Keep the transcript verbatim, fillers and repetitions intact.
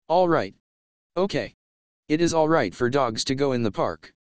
All right. Okay. It is all right for dogs to go in the park.